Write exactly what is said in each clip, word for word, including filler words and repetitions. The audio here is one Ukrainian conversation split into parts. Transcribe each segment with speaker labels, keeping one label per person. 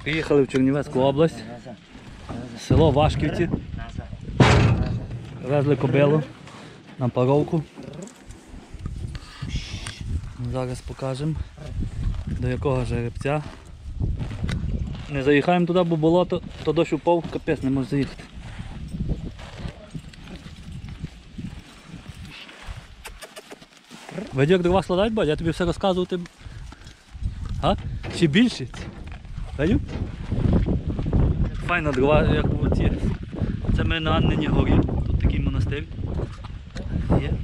Speaker 1: Приїхали в Чернівецьку область, село Вашківці, везли кобилу на паровку. Зараз покажемо, до якого жеребця. Не заїхаємо туди, бо болото, то дощ упав, капець, не може заїхати. Ведьок дрова складають, бать, я тобі все розказувати. А? Чи більше? Ведьок? Файна дрова, як оці. Це ми на Аннині горі, тут такий монастир є.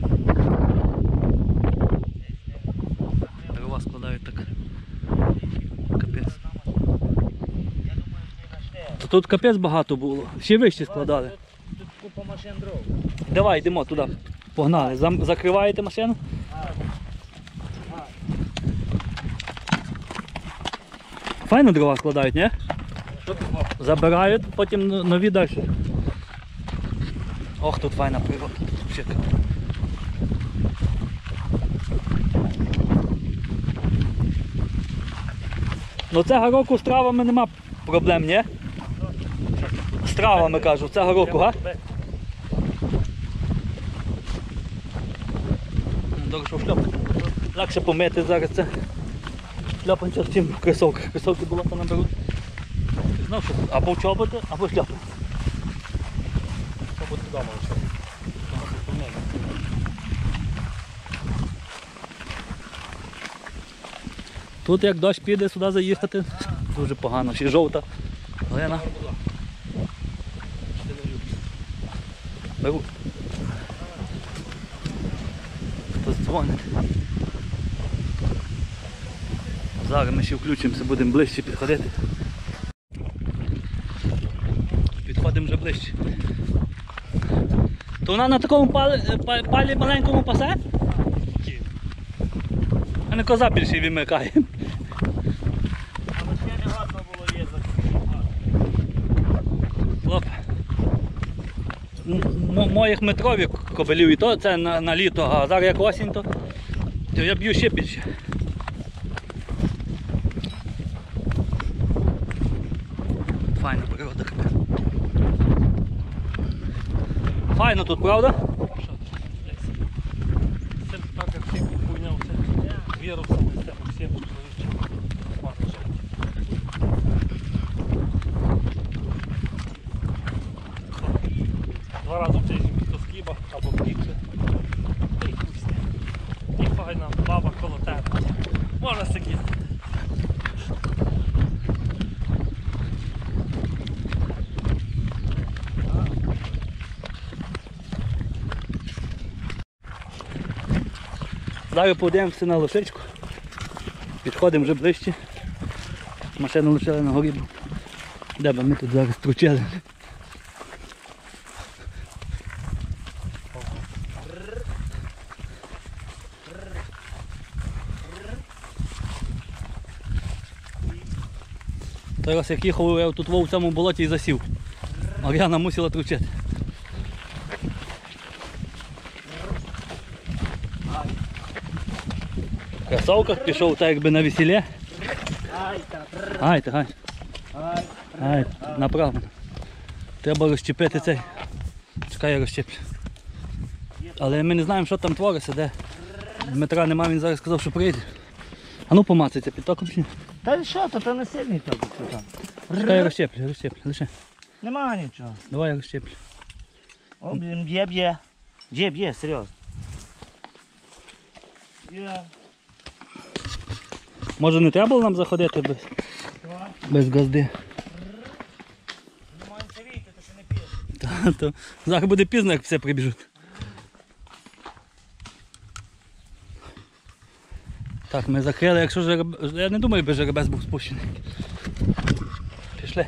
Speaker 1: Дрова складають так. Капець. То тут капець багато було, ще вище складали.
Speaker 2: Тут купа машин дров.
Speaker 1: Давай, йдемо туди, погнали. Зам... Закриваєте машину? Файно дрова складають, ні? Забирають, потім нові далі. Ох, тут файна природа. Ну цього року з травами нема проблем, ні? З травами, кажу, цього року, га? Добре, що в шльопку. Легше помити зараз це. Шльопанця, чим в кросовках. Кросовки болота наберуть. Знав, що або чоботи, або шльопанці.
Speaker 2: Чоботи туди можеш.
Speaker 1: Тут як дощ піде, сюди заїхати, дуже погано. Ще жовта глина. Беру. Хтось дзвонить. Зараз ми ще включимося, будемо ближче підходити. Підходимо вже ближче. То вона на такому палі, палі маленькому пасе? А не коза більше вимикає.
Speaker 2: Але ще не гарно було їздити.
Speaker 1: Хлоп. М моїх метрові кобилів і то це на, на літо, а зараз як осінь, то, то я б'ю ще більше. Файна природа. Файно тут, правда?
Speaker 2: Це так як всі хуйня все. Вірусом і все, всім. Два рази в тиждень хто скіба або бігше. І пусти. І файна баба коло тебе. Можна сидіти.
Speaker 1: Зараз подивимося на лошичку. Підходимо вже ближче. Машину лишили на горі. Де б ми тут зараз стручили. Той раз як їхав, я тут в цьому болоті і засів. Мар'яна мусила тручити. В кросовках пішов так якби на весілля. Гайте, гай. Гай, направо. Треба розчепити цей. Чекай, я розчеплю. Але ми не знаємо, що там твориться, де. Дмитра нема, він зараз сказав, що приїде. А ну помацайте під током.
Speaker 2: Та що, то, то не сильний ток.
Speaker 1: Чекай, я розчеплю, я розчеплю, лише.
Speaker 2: Нема нічого.
Speaker 1: Давай я розчеплю.
Speaker 2: О, блін, б'є, б'є. Б'є, б'є, серйозно. Б'є.
Speaker 1: Може не треба було нам заходити без, без газди?
Speaker 2: Не мається війти, то ще не п'є.
Speaker 1: Та, то зараз буде пізно, як все прибіжуть. Так, ми закрили, якщо жереб... я не думаю, би жеребець був спущений. Пішли.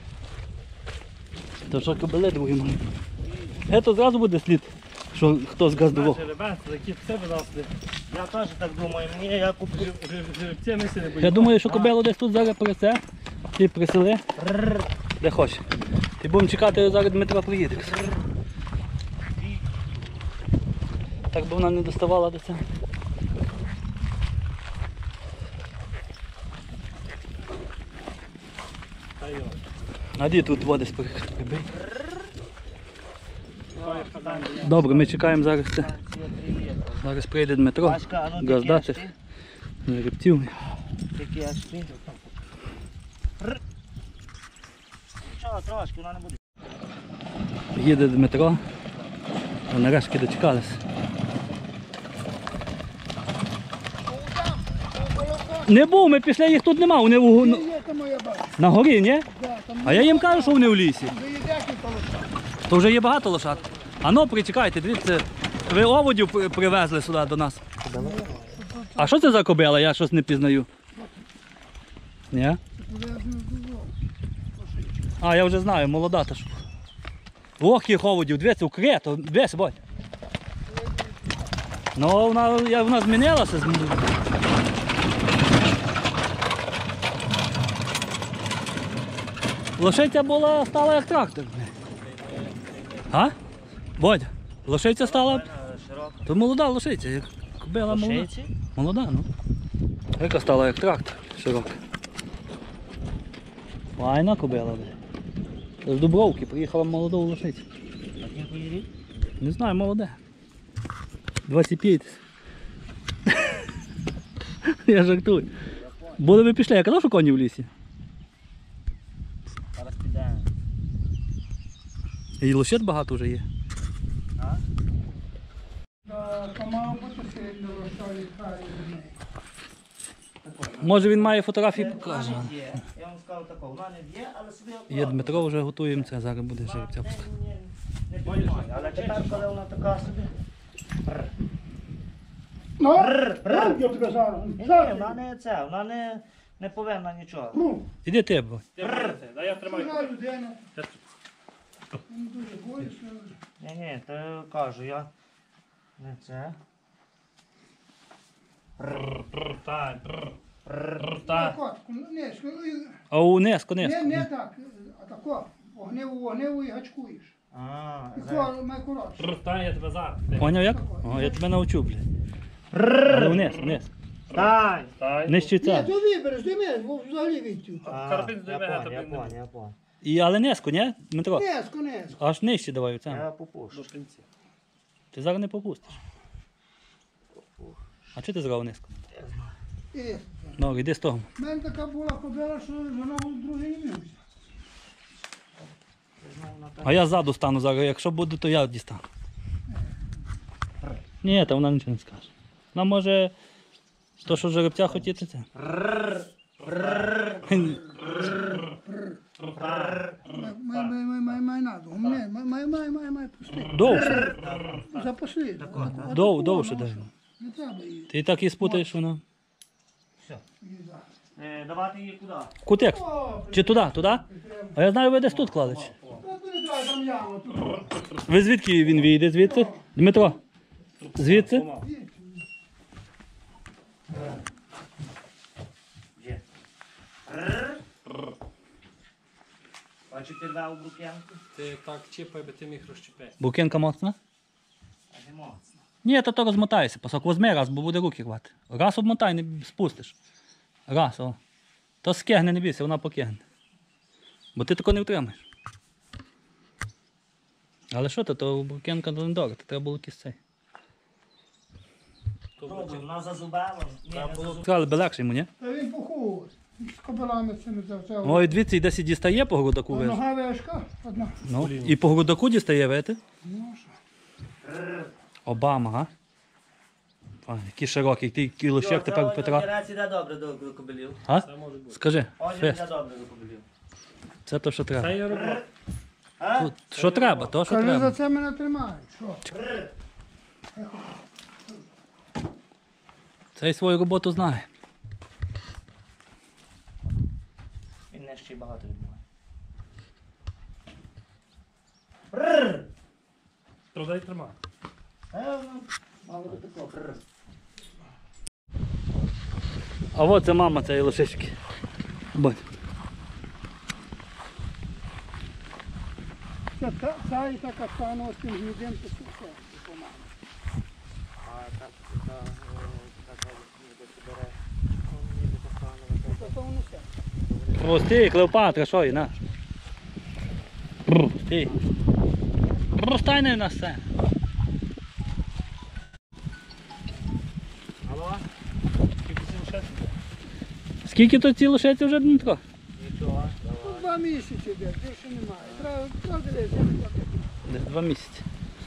Speaker 1: То що кобили другі мої. Це зразу буде слід, що хто згаздував.
Speaker 2: Жеребець, які все виносили. Я теж так думаю, мені я куплю жеребця, ми не боїмо.
Speaker 1: Я думаю, що кобило десь тут зараз пересе, ти присели, де хочеш. І будемо чекати, зараз Дмитро приїде. Так би вона не доставала до цього. А де тут води прибий? Добре, ми чекаємо зараз це. Зараз прийде Дмитро, газдати, жеребців.
Speaker 3: Такі аж ти. Нічого, трошки, вона не буде.
Speaker 1: Їде Дмитро, а нарешті дочекалися. Не був, ми пішли, їх тут нема, вони у... на горі, ні? А я їм кажу, що вони в лісі. То вже є багато лошад. А ну, причекайте, дивіться, ви оводів при- привезли сюди до нас. А що це за кобила? Я щось не пізнаю. Ні? А, я вже знаю, молода та ж. Ох, їх оводів, дивіться, укрито, дивіться, бать. Ну, вона, я, вона змінилася. Лошиця була, стала як трактор. А? Бодя, лошиця стала, то молода лошиця, як кобила молода.
Speaker 3: Лошиці?
Speaker 1: Молода, ну. Яка стала як трактор, широка. Файна кобила. Це з Дубровки, приїхала молода лошиця.
Speaker 3: Який рік?
Speaker 1: Не знаю, молоде. двадцять п'ять. Я жартую. Були ви пішли, я казав, що коні в лісі.
Speaker 3: Зараз підемо.
Speaker 1: І лошад багато вже є.
Speaker 3: А?
Speaker 1: Може він має фотографії, покаже.
Speaker 3: Вона не б'є. Я вам сказав такого, вона не б'є, але собі
Speaker 1: Є Дмитро, вже готуємо це, зараз буде жеребця
Speaker 3: не,
Speaker 1: пускати.
Speaker 3: не, не піднімає. Але тепер, коли вона така собі. Прр.
Speaker 4: Ну,
Speaker 3: Прр, прр.
Speaker 4: як я тобі зараз?
Speaker 3: Ні, ні,
Speaker 4: Зараз.
Speaker 3: вона не це, вона не, не повинна нічого.
Speaker 4: Ну,
Speaker 1: Іди ти, бо.
Speaker 2: Дай я тримаю.
Speaker 4: вона людина. Він дуже боїться.
Speaker 3: Ні, ні, то я кажу, я не це.
Speaker 2: Так, так.
Speaker 4: Так, ну, не, ну, і-
Speaker 1: А у неску,
Speaker 4: не,
Speaker 1: неску.
Speaker 4: не так, а тако, огневу, огневу і гачкуєш.
Speaker 3: А,
Speaker 4: І
Speaker 3: за-
Speaker 4: ко- май коротше.
Speaker 2: Так, я тебе зараз.
Speaker 1: Поняв як? О, я тебе навчу, блядь. Але вниз, вниз.
Speaker 3: Тай!
Speaker 2: Так.
Speaker 1: Нижче
Speaker 4: Ні,
Speaker 1: це.
Speaker 4: то вибереш, ти мене, бо взагалі відтю.
Speaker 3: А,
Speaker 2: Карпін
Speaker 3: я
Speaker 2: займе,
Speaker 3: понял,
Speaker 2: тобі
Speaker 3: я
Speaker 2: не
Speaker 3: понял,
Speaker 2: буде.
Speaker 3: я понял.
Speaker 1: І, але неску, ні, Дмитро?
Speaker 4: Неску, неску.
Speaker 1: Аж нижче давай оце.
Speaker 3: Я попушу.
Speaker 1: Ти зараз не попустиш. А чого ти зразу низько?
Speaker 4: І,
Speaker 1: Ну, йди з того.
Speaker 4: в мене така була кобила, що жона у другий не мився.
Speaker 1: А я ззаду стану зараз, якщо буде, то я дістану. Ні, та вона нічого не скаже. Вона може, то, що жеребця хотіти, це.
Speaker 4: Май, май, май, май, май, надо. Май, май, май, май, май, пусти.
Speaker 1: Довше,
Speaker 4: Запасли.
Speaker 1: дов, довше дай.
Speaker 4: Не треба її.
Speaker 1: Ти і так і спутаєш, вона.
Speaker 3: Е, давати її куди?
Speaker 1: Кутек.
Speaker 4: О,
Speaker 1: Чи туди, туди? А я знаю, ви десь тут кладете.
Speaker 4: ну, ти не треба там яму. Тут.
Speaker 1: Ви звідки він вийде? Звідси? Дмитро? Звідси?
Speaker 3: Є. Бачу, ти дав брук'янку?
Speaker 2: Ти так чіпай, би ти міг розчіпати.
Speaker 1: Букенка моцна?
Speaker 3: А не моцно.
Speaker 1: Ні, то то розмотайся. Посок возьми раз, бо буде руки рвати. Раз обмотай, не спустиш. Раз, о. То скигне, не бійся, вона покигне. Бо ти тако не втримаєш. Але що то, то букенка то недорого, то треба було якийсь цей.
Speaker 3: Добре, вона зазубала. Ні, не зазубала.
Speaker 1: Сказали би легше йому, ні?
Speaker 4: Та він поховував. З кобилами цими це все.
Speaker 1: Ой, дивіться, і десь і дістає по грудаку, виж.
Speaker 4: Нога вешка, одна.
Speaker 1: Ну, і по грудаку дістає, видите?
Speaker 4: Ну, що?
Speaker 1: Обама, га? Файний, який широкий, який кілощек тепер у Петра.
Speaker 3: Операція йде добре до до кобилів.
Speaker 1: А?
Speaker 2: Це може бути.
Speaker 1: Скажи,
Speaker 3: Ось
Speaker 1: фест,
Speaker 3: йде добре до кобилів.
Speaker 1: це то, що
Speaker 2: Це
Speaker 1: треба.
Speaker 2: є робота.
Speaker 3: А?
Speaker 1: Тут, що треба, то, що
Speaker 4: Кажи, за
Speaker 1: треба.
Speaker 4: це мене тримають. Що?
Speaker 1: Цей свою роботу знає.
Speaker 3: Він не ще й багато відмовляє. Прррр!
Speaker 2: Трудай тримай.
Speaker 3: Е, ну, мало би такого. Прррр.
Speaker 1: А от це мама цієї лошички. Бать.
Speaker 4: Це та, ця і така станова з тим гнідем, то все, все, допомагає.
Speaker 3: А так, така, така, ніби бере. Ніби поставлена.
Speaker 4: Це то воно все.
Speaker 1: О, стій, Клеопатра, що і, на. Бррр, стій. Бррр, стань на все.
Speaker 2: Алло? Скільки ці лошадки?
Speaker 1: Скільки то ці лошиці вже, Дмитро?
Speaker 2: Нічого.
Speaker 4: Ну, два місяці йде, більше немає. Треба, треба дивитися, я не знаю.
Speaker 1: Десь два місяці.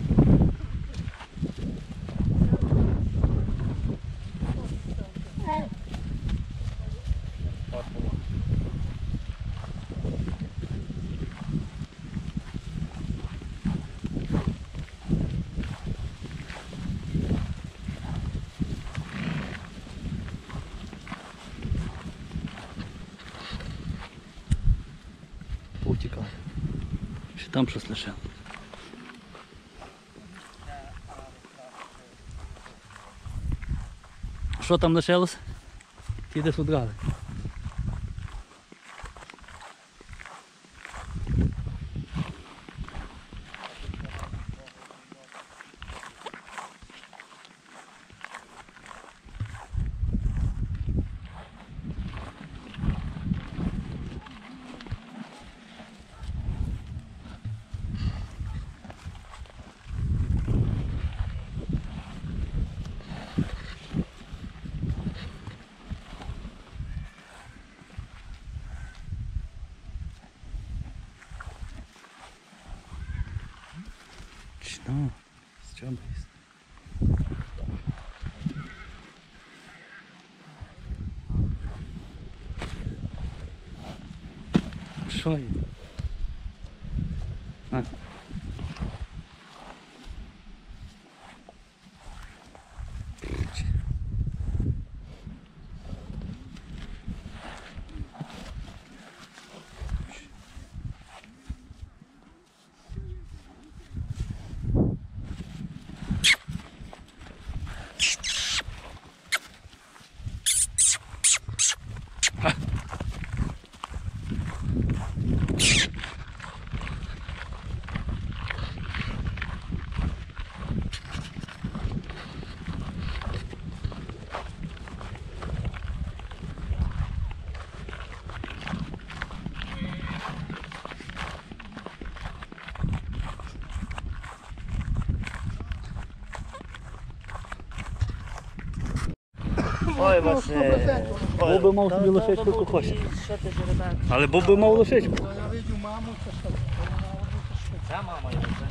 Speaker 1: Повтікав. Чи там щось лише? Що там лишилось? Ті десь удрали. Що? З чого боїшся? Що є? А.
Speaker 3: Ой, Василь.
Speaker 1: Був би мав собі лошечку, яку хоче.
Speaker 3: Що ти жеребець?
Speaker 1: Але був би мав лошечку.
Speaker 4: Я видів маму, це що? Вона одну це що?
Speaker 3: Це мама його, це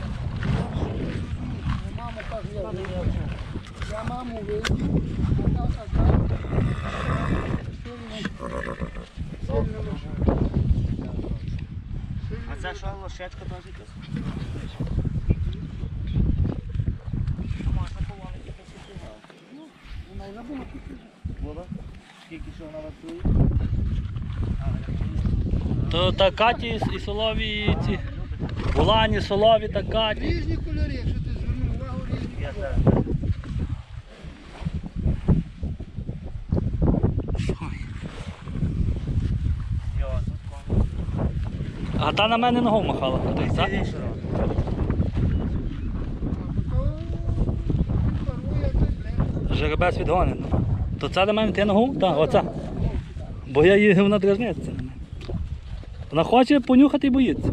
Speaker 4: Ну, маму так я видів. Я маму видів, вона така. Сильно, сильно лежить.
Speaker 3: А це що, лошечка теж якась? Що можна полонити посвітити?
Speaker 4: Вона вже була тут.
Speaker 3: Було? Скільки що вона вартує?
Speaker 1: То та Каті і Солові, і ці. Булані, Солові та Каті.
Speaker 4: Різні кольори, якщо ти звернув увагу, різні
Speaker 3: Я
Speaker 4: кольори.
Speaker 3: так. Йо, тут кому.
Speaker 1: А та на мене ногу махала. Куди, так?
Speaker 3: Сиди, що робить?
Speaker 4: А, то парує, це
Speaker 1: Жеребець відгонений. То це до мене ти ногу? Так, оця. Бо я її вона дражниться. Вона хоче понюхати і боїться.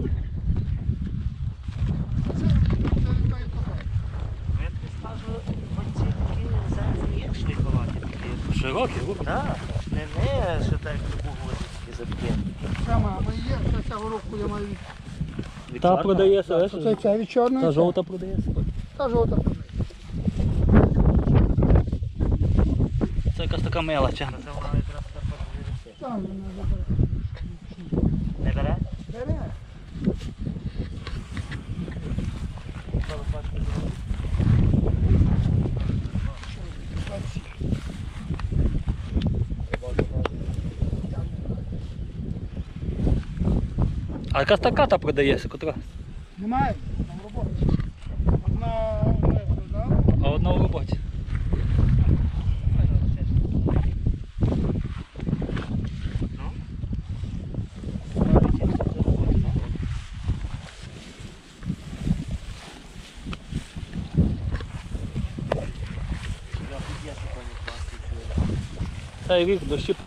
Speaker 3: Я тобі скажу, оці такі зараз є шлейкувати такі.
Speaker 1: Широкі руки.
Speaker 3: Так, не не, що так бугурські забки.
Speaker 4: Ця мама є, це ця горобку я маю.
Speaker 1: Та продається,
Speaker 4: Це
Speaker 1: бачиш?
Speaker 4: ця від чорної.
Speaker 1: Та жовта продається.
Speaker 4: Та жовта продається.
Speaker 1: Це якась така мила ча.
Speaker 3: Це вона якраз так виросте.
Speaker 4: Там вона забере.
Speaker 3: Не бере?
Speaker 4: Бере.
Speaker 1: А якась така та продається, котра.
Speaker 4: Немає, там робота. Одна не продав.
Speaker 1: А одна в роботі. Цей рік дощі